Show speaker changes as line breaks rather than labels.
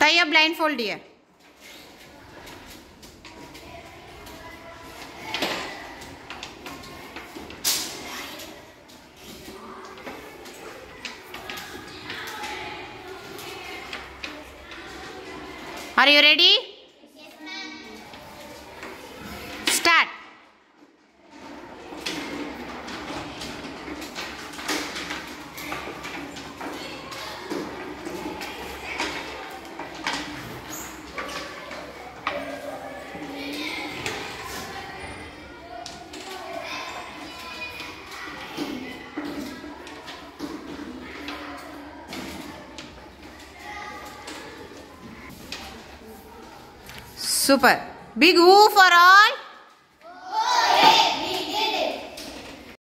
Tie your blindfold, dear. Are you ready?
Yes, ma'am.
Start. Super. Big woo for all.